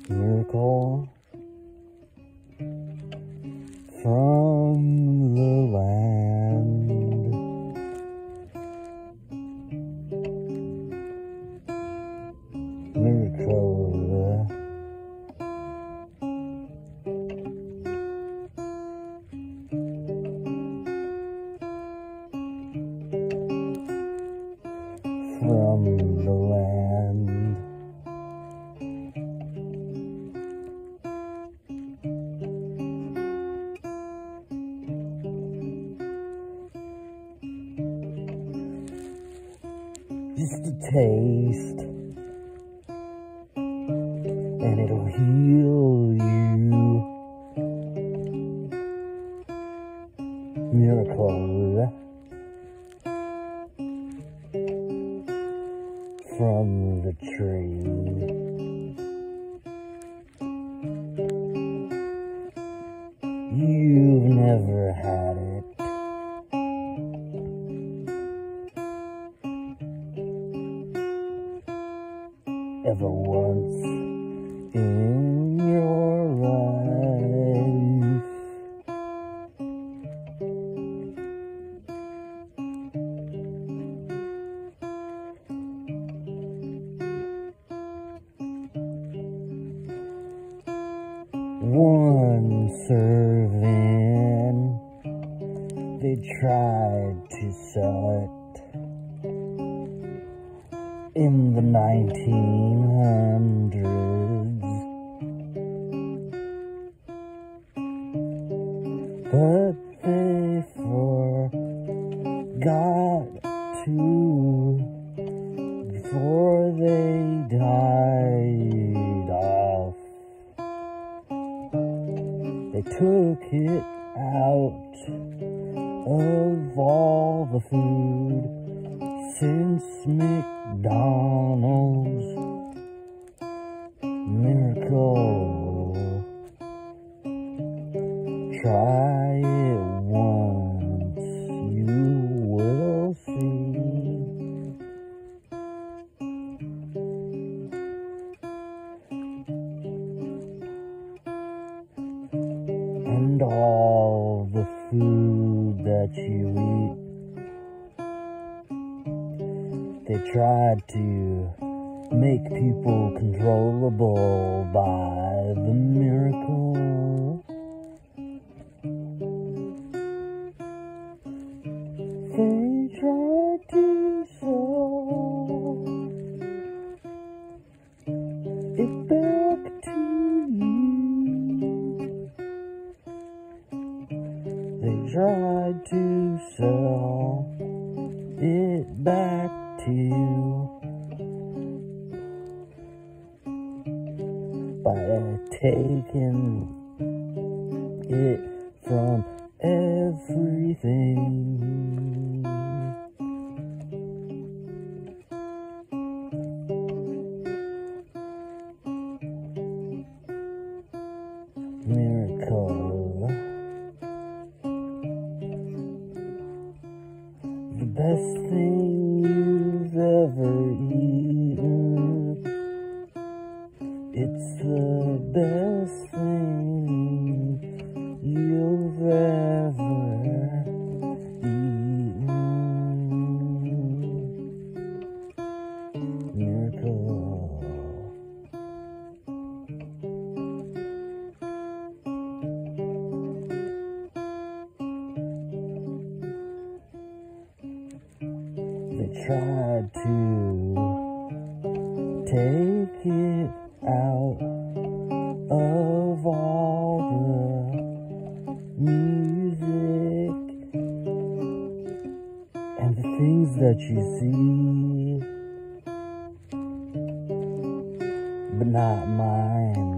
Miracle from the land. Miracle from the land. Just a taste, and it'll heal you. Miracle from the tree. You've never had it. Ever once in your life. One serving, they tried to sell it in the 1900s, but they forgot to before they died off. They took it out of all the food since McDonald's. Miracle, try it once, you will see. And all the food that you eat, they tried to make people controllable by the miracle. They tried to sell it back to you. They tried to sell it back to you by taking it from everything. Miracle, the best thing you've ever eaten. It's the best thing you've ever eaten. Miracle. They tried to take it out of all the music and the things that you see, but not mine.